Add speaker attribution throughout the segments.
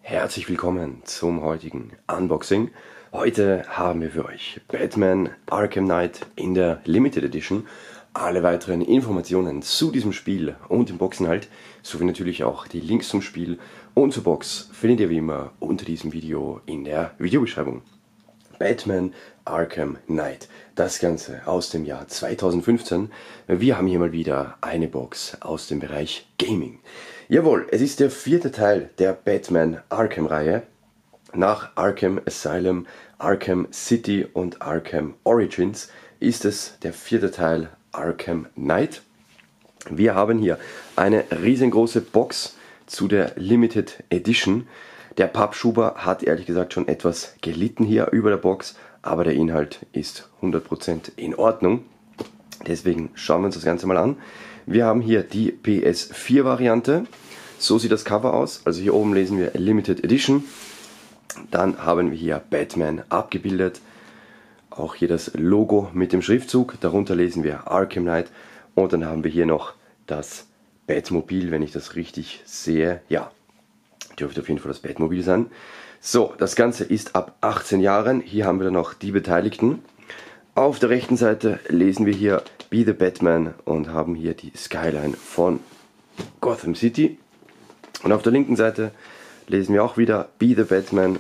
Speaker 1: Herzlich willkommen zum heutigen Unboxing. Heute haben wir für euch Batman Arkham Knight in der Limited Edition. Alle weiteren Informationen zu diesem Spiel und dem Boxinhalt, sowie natürlich auch die Links zum Spiel und zur Box, findet ihr wie immer unter diesem Video in der Videobeschreibung. Batman Arkham Knight, das Ganze aus dem Jahr 2015. Wir haben hier mal wieder eine Box aus dem Bereich Gaming. Jawohl, es ist der vierte Teil der Batman Arkham Reihe. Nach Arkham Asylum, Arkham City und Arkham Origins ist es der vierte Teil Arkham Knight. Wir haben hier eine riesengroße Box zu der Limited Edition. Der Pappschuber hat ehrlich gesagt schon etwas gelitten hier über der Box, aber der Inhalt ist 100% in Ordnung. Deswegen schauen wir uns das Ganze mal an. Wir haben hier die PS4-Variante. So sieht das Cover aus. Also hier oben lesen wir Limited Edition. Dann haben wir hier Batman abgebildet. Auch hier das Logo mit dem Schriftzug. Darunter lesen wir Arkham Knight. Und dann haben wir hier noch das Batmobil, wenn ich das richtig sehe. Ja, dürfte auf jeden Fall das Batmobil sein. So, das Ganze ist ab 18 Jahren. Hier haben wir dann noch die Beteiligten. Auf der rechten Seite lesen wir hier Be the Batman und haben hier die Skyline von Gotham City. Und auf der linken Seite lesen wir auch wieder Be the Batman.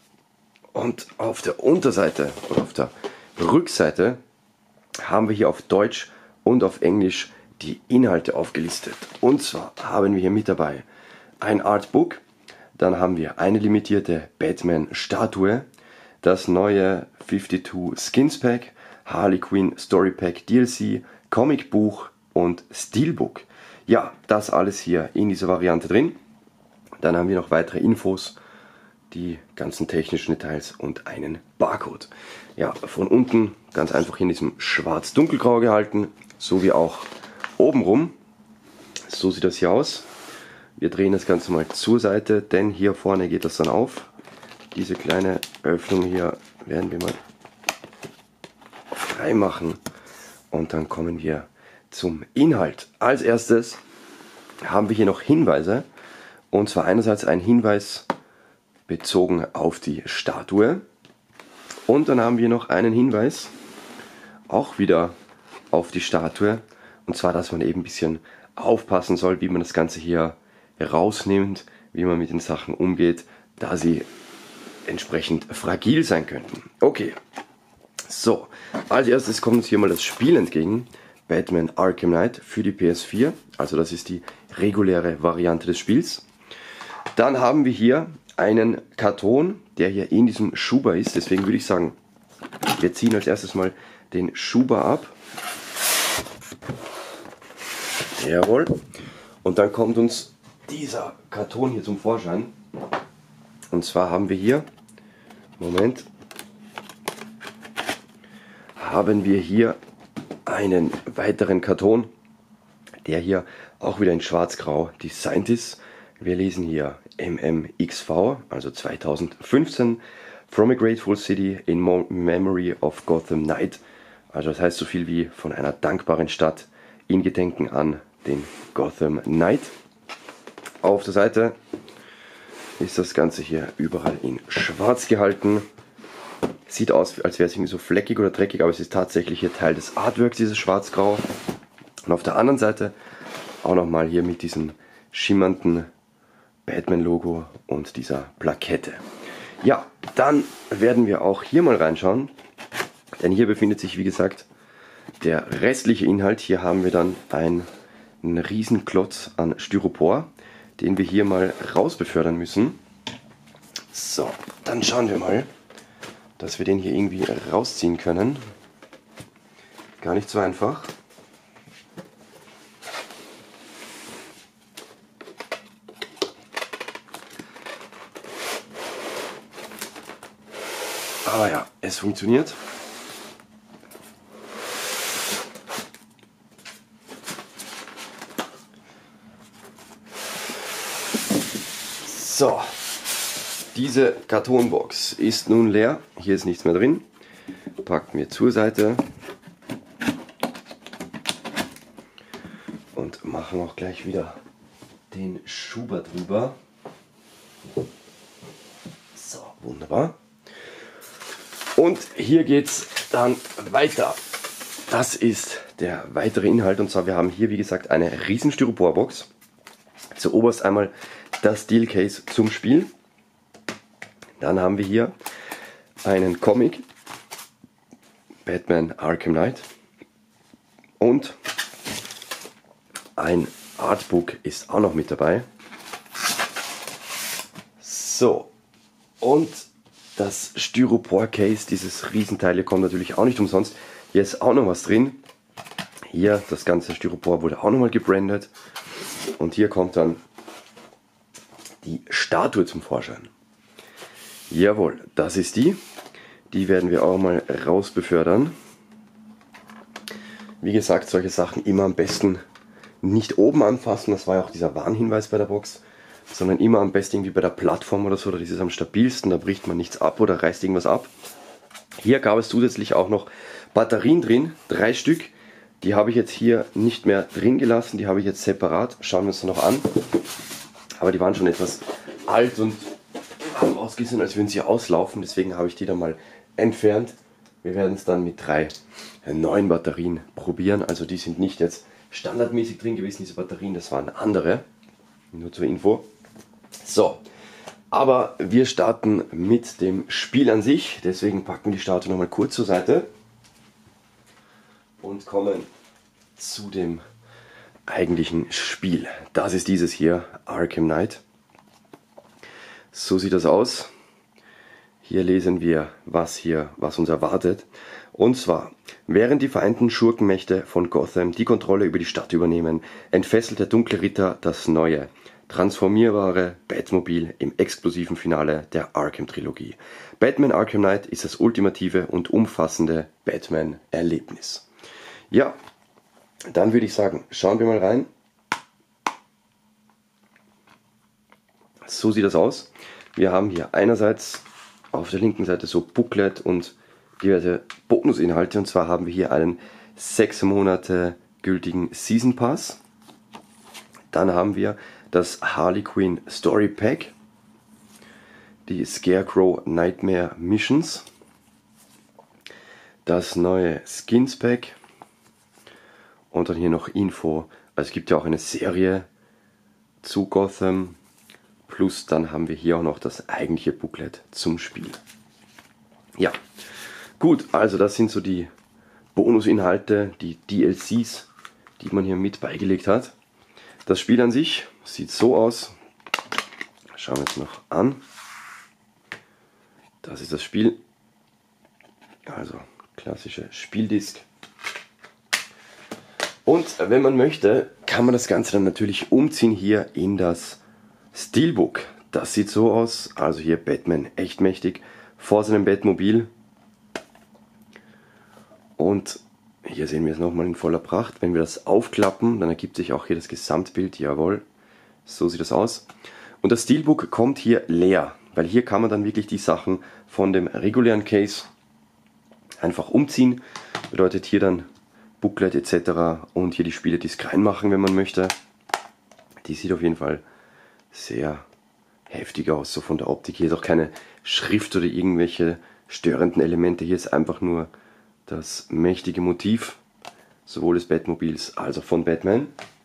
Speaker 1: Und auf der Unterseite oder auf der Rückseite haben wir hier auf Deutsch und auf Englisch die Inhalte aufgelistet. Und zwar haben wir hier mit dabei ein Artbook, dann haben wir eine limitierte Batman-Statue, das neue 52 Skins Pack, Harley Quinn Story Pack DLC, Comicbuch und Steelbook. Ja, das alles hier in dieser Variante drin. Dann haben wir noch weitere Infos, die ganzen technischen Details und einen Barcode. Ja, von unten ganz einfach in diesem schwarz-dunkelgrau gehalten, so wie auch obenrum. So sieht das hier aus. Wir drehen das Ganze mal zur Seite, denn hier vorne geht das dann auf. Diese kleine Öffnung hier werden wir mal frei machen und dann kommen wir zum Inhalt. Als erstes haben wir hier noch Hinweise, und zwar einerseits ein Hinweis bezogen auf die Statue und dann haben wir noch einen Hinweis auch wieder auf die Statue, und zwar, dass man eben ein bisschen aufpassen soll, wie man das Ganze hier rausnimmt, wie man mit den Sachen umgeht, da sie entsprechend fragil sein könnten. Okay, so, als erstes kommt uns hier mal das Spiel entgegen, Batman Arkham Knight für die PS4, also das ist die reguläre Variante des Spiels. Dann haben wir hier einen Karton, der hier in diesem Schuber ist, deswegen würde ich sagen, wir ziehen als erstes mal den Schuber ab. Jawohl. Und dann kommt uns dieser Karton hier zum Vorschein. Und zwar haben wir hier, Moment, haben wir hier einen weiteren Karton, der hier auch wieder in schwarz-grau designt ist. Wir lesen hier MMXV, also 2015, From a Grateful City in Memory of Gotham Knight. Also das heißt so viel wie von einer dankbaren Stadt in Gedenken an den Gotham Knight. Auf der Seite ist das Ganze hier überall in schwarz gehalten. Sieht aus, als wäre es irgendwie so fleckig oder dreckig, aber es ist tatsächlich hier Teil des Artworks, dieses schwarz-grau. Und auf der anderen Seite auch nochmal hier mit diesem schimmernden Batman-Logo und dieser Plakette. Ja, dann werden wir auch hier mal reinschauen, denn hier befindet sich, wie gesagt, der restliche Inhalt. Hier haben wir dann einen riesen Klotz an Styropor, den wir hier mal raus befördern müssen. So, dann schauen wir mal, dass wir den hier irgendwie rausziehen können. Gar nicht so einfach. Aber ja, es funktioniert. So, diese Kartonbox ist nun leer. Hier ist nichts mehr drin. Packen wir zur Seite und machen auch gleich wieder den Schuber drüber. Wunderbar. Und hier geht es dann weiter. Das ist der weitere Inhalt, und zwar wir haben hier wie gesagt eine riesen Styroporbox. Zuoberst einmal das Steel Case zum Spiel. Dann haben wir hier einen Comic, Batman Arkham Knight, und ein Artbook ist auch noch mit dabei. So, und das Styropor-Case, dieses Riesenteil, kommt natürlich auch nicht umsonst. Hier ist auch noch was drin. Hier, das ganze Styropor wurde auch nochmal gebrandet. Und hier kommt dann die Statue zum Vorschein. Jawohl, das ist die. Die werden wir auch mal raus befördern. Wie gesagt, solche Sachen immer am besten nicht oben anfassen. Das war ja auch dieser Warnhinweis bei der Box. Sondern immer am besten irgendwie bei der Plattform oder so. Das ist am stabilsten, da bricht man nichts ab oder reißt irgendwas ab. Hier gab es zusätzlich auch noch Batterien drin, 3 Stück. Die habe ich jetzt hier nicht mehr drin gelassen, die habe ich jetzt separat. Schauen wir uns noch an. Aber die waren schon etwas alt und haben ausgesehen, als würden sie auslaufen. Deswegen habe ich die dann mal entfernt. Wir werden es dann mit 3 neuen Batterien probieren. Also die sind nicht jetzt standardmäßig drin gewesen, diese Batterien, das waren andere. Nur zur Info. So, aber wir starten mit dem Spiel an sich. Deswegen packen wir die Statue nochmal kurz zur Seite und kommen zu dem eigentlichen Spiel. Das ist dieses hier, Arkham Knight. So sieht das aus. Hier lesen wir, was uns erwartet. Und zwar, während die vereinten Schurkenmächte von Gotham die Kontrolle über die Stadt übernehmen, entfesselt der dunkle Ritter das neue, transformierbare Batmobil im explosiven Finale der Arkham-Trilogie. Batman Arkham Knight ist das ultimative und umfassende Batman-Erlebnis. Ja, dann würde ich sagen, schauen wir mal rein. So sieht das aus. Wir haben hier einerseits auf der linken Seite so Booklet und diverse Bonusinhalte. Und zwar haben wir hier einen 6 Monate gültigen Season Pass. Dann haben wir das Harley Quinn Story Pack, die Scarecrow Nightmare Missions, das neue Skins Pack und dann hier noch Info. Also es gibt ja auch eine Serie zu Gotham, plus dann haben wir hier auch noch das eigentliche Booklet zum Spiel. Ja, gut, also das sind so die Bonusinhalte, die DLCs, die man hier mit beigelegt hat. Das Spiel an sich sieht so aus. Schauen wir uns noch an. Das ist das Spiel. Also klassische Spieldisk. Und wenn man möchte, kann man das Ganze dann natürlich umziehen hier in das Steelbook. Das sieht so aus. Also hier Batman echt mächtig vor seinem Batmobil. Und hier sehen wir es nochmal in voller Pracht. Wenn wir das aufklappen, dann ergibt sich auch hier das Gesamtbild. Jawohl, so sieht das aus. Und das Steelbook kommt hier leer, weil hier kann man dann wirklich die Sachen von dem regulären Case einfach umziehen. Bedeutet hier dann Booklet etc. und hier die Spiele-Disc reinmachen, wenn man möchte. Die sieht auf jeden Fall sehr heftig aus, so von der Optik. Hier ist auch keine Schrift oder irgendwelche störenden Elemente. Hier ist einfach nur das mächtige Motiv, sowohl des Batmobils als auch von Batman.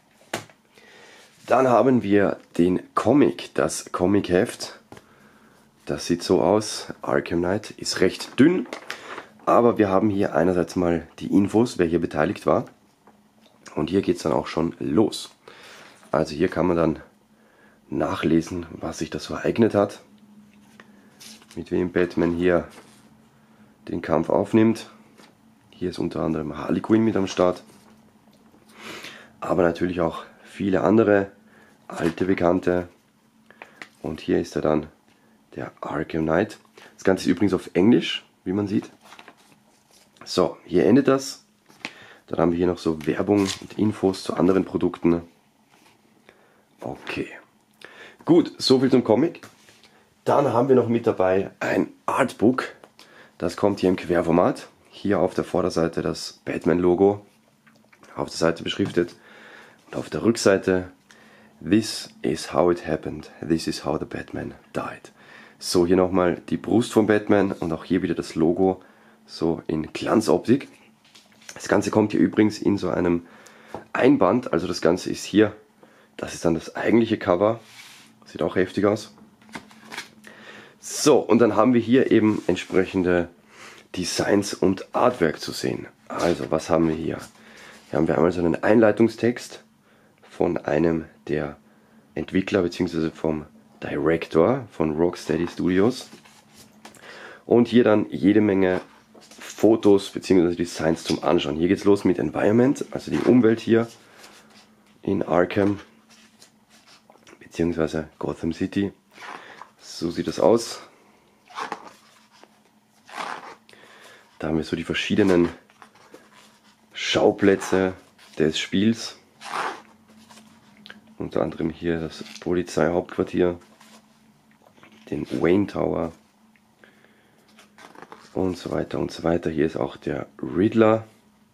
Speaker 1: Dann haben wir den Comic, das Comic-Heft. Das sieht so aus. Arkham Knight ist recht dünn, aber wir haben hier einerseits mal die Infos, wer hier beteiligt war. Und hier geht es dann auch schon los. Also hier kann man dann nachlesen, was sich das so ereignet hat. Mit wem Batman hier den Kampf aufnimmt. Hier ist unter anderem Harley Quinn mit am Start. Aber natürlich auch viele andere alte Bekannte. Und hier ist er dann, der Arkham Knight. Das Ganze ist übrigens auf Englisch, wie man sieht. So, hier endet das. Dann haben wir hier noch so Werbung und Infos zu anderen Produkten. Okay. Gut, soviel zum Comic. Dann haben wir noch mit dabei ein Artbook. Das kommt hier im Querformat. Hier auf der Vorderseite das Batman-Logo, auf der Seite beschriftet. Und auf der Rückseite: This is how it happened. This is how the Batman died. So, hier nochmal die Brust von Batman und auch hier wieder das Logo so in Glanzoptik. Das Ganze kommt hier übrigens in so einem Einband, also das Ganze ist hier, das ist dann das eigentliche Cover, sieht auch heftig aus. So, und dann haben wir hier eben entsprechende Designs und Artwork zu sehen. Also, was haben wir hier? Hier haben wir einmal so einen Einleitungstext von einem der Entwickler bzw. vom Director von Rocksteady Studios. Und hier dann jede Menge Fotos bzw. Designs zum Anschauen. Hier geht's los mit Environment, also die Umwelt hier in Arkham bzw. Gotham City. So sieht das aus. Da haben wir so die verschiedenen Schauplätze des Spiels. Unter anderem hier das Polizeihauptquartier, den Wayne Tower und so weiter und so weiter. Hier ist auch der Riddler.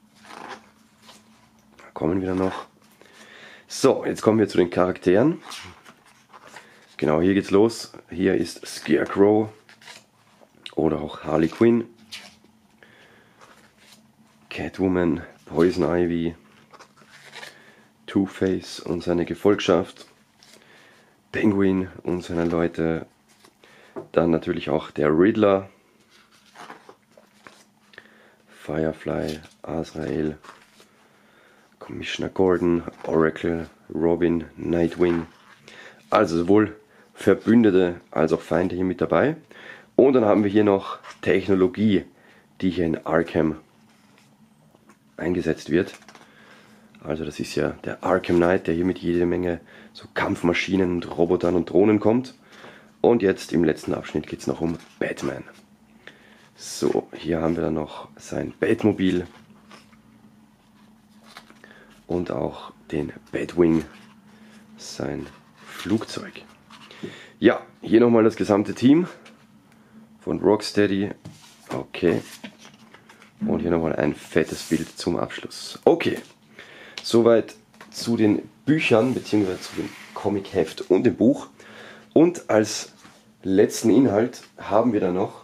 Speaker 1: Da kommen wir noch. So, jetzt kommen wir zu den Charakteren. Genau, hier geht's los. Hier ist Scarecrow oder auch Harley Quinn, Catwoman, Poison Ivy, Two-Face und seine Gefolgschaft, Penguin und seine Leute, dann natürlich auch der Riddler, Firefly, Azrael, Commissioner Gordon, Oracle, Robin, Nightwing. Also sowohl Verbündete als auch Feinde hier mit dabei. Und dann haben wir hier noch Technologie, die hier in Arkham eingesetzt wird. Also das ist ja der Arkham Knight, der hier mit jede Menge so Kampfmaschinen und Robotern und Drohnen kommt. Und jetzt im letzten Abschnitt geht es noch um Batman. So, hier haben wir dann noch sein Batmobil und auch den Batwing, sein Flugzeug. Ja, hier nochmal das gesamte Team von Rocksteady. Okay. Und hier nochmal ein fettes Bild zum Abschluss. Okay, soweit zu den Büchern bzw. zu dem Comic-Heft und dem Buch. Und als letzten Inhalt haben wir dann noch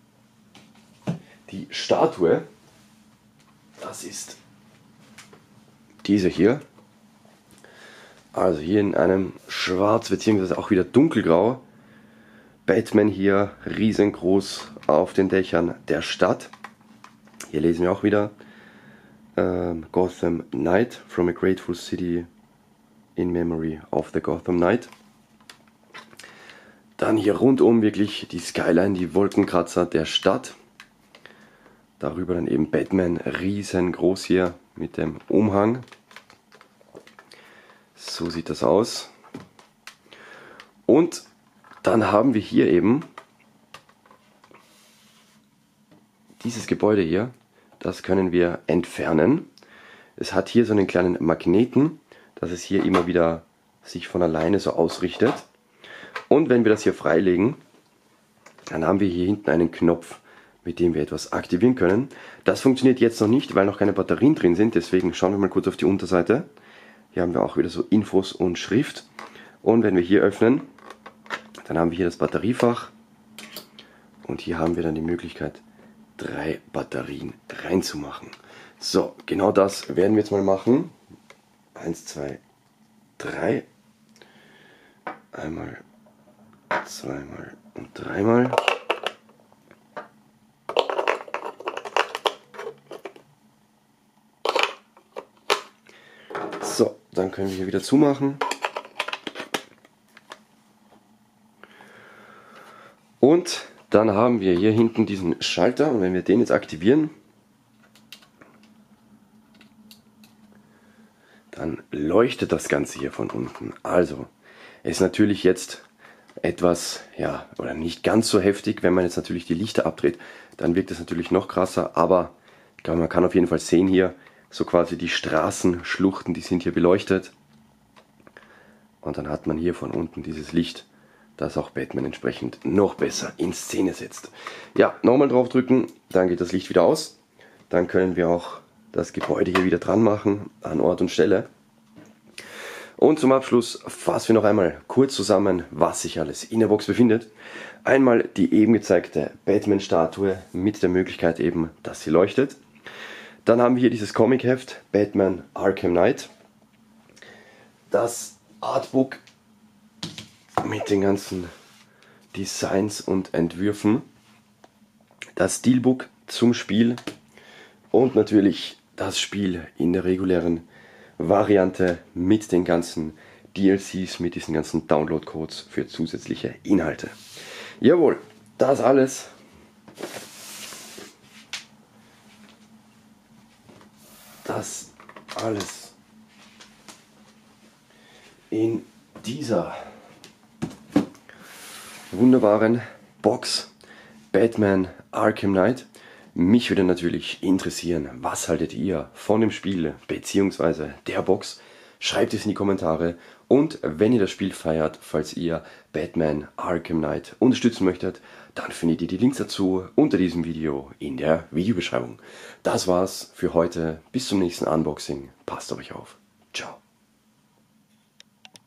Speaker 1: die Statue. Das ist diese hier. Also hier in einem Schwarz bzw. auch wieder Dunkelgrau. Batman hier riesengroß auf den Dächern der Stadt. Hier lesen wir auch wieder Gotham Knight from a Grateful City in Memory of the Gotham Knight. Dann hier rundum wirklich die Skyline, die Wolkenkratzer der Stadt. Darüber dann eben Batman riesengroß hier mit dem Umhang. So sieht das aus. Und dann haben wir hier eben dieses Gebäude hier. Das können wir entfernen. Es hat hier so einen kleinen Magneten, dass es hier immer wieder sich von alleine so ausrichtet. Und wenn wir das hier freilegen, dann haben wir hier hinten einen Knopf, mit dem wir etwas aktivieren können. Das funktioniert jetzt noch nicht, weil noch keine Batterien drin sind. Deswegen schauen wir mal kurz auf die Unterseite. Hier haben wir auch wieder so Infos und Schrift. Und wenn wir hier öffnen, dann haben wir hier das Batteriefach. Und hier haben wir dann die Möglichkeit, 3 Batterien reinzumachen. So, genau das werden wir jetzt mal machen. 1, 2, 3. Einmal, zweimal und dreimal. So, dann können wir hier wieder zumachen. Und dann haben wir hier hinten diesen Schalter und wenn wir den jetzt aktivieren, dann leuchtet das Ganze hier von unten. Also, ist natürlich jetzt etwas, ja, oder nicht ganz so heftig, wenn man jetzt natürlich die Lichter abdreht, dann wirkt es natürlich noch krasser, aber ich glaube, man kann auf jeden Fall sehen hier, so quasi die Straßenschluchten, die sind hier beleuchtet. Und dann hat man hier von unten dieses Licht, das auch Batman entsprechend noch besser in Szene setzt. Ja, nochmal drauf drücken, dann geht das Licht wieder aus. Dann können wir auch das Gebäude hier wieder dran machen, an Ort und Stelle. Und zum Abschluss fassen wir noch einmal kurz zusammen, was sich alles in der Box befindet. Einmal die eben gezeigte Batman-Statue mit der Möglichkeit eben, dass sie leuchtet. Dann haben wir hier dieses Comic-Heft Batman Arkham Knight. Das Artbook mit den ganzen Designs und Entwürfen. Das Steelbook zum Spiel und natürlich das Spiel in der regulären Variante mit den ganzen DLCs, mit diesen ganzen Download-Codes für zusätzliche Inhalte. Jawohl, das alles in dieser wunderbaren Box Batman Arkham Knight. Mich würde natürlich interessieren, was haltet ihr von dem Spiel bzw. der Box? Schreibt es in die Kommentare und wenn ihr das Spiel feiert, falls ihr Batman Arkham Knight unterstützen möchtet, dann findet ihr die Links dazu unter diesem Video in der Videobeschreibung. Das war's für heute. Bis zum nächsten Unboxing. Passt auf euch auf. Ciao.